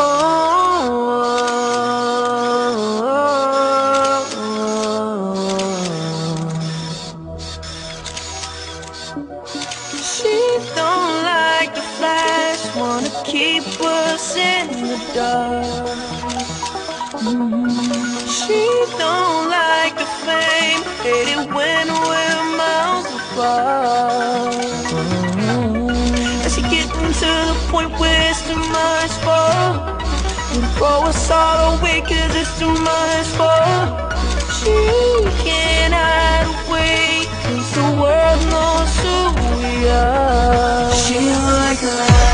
She don't like the flash, wanna keep us in the dark. She don't like the fame, hate it when we're miles apart. And she getting to the point where it's too much for her. And throw us all away 'cause it's too much for her. She can't hide away 'cause the world knows who we are. She like that.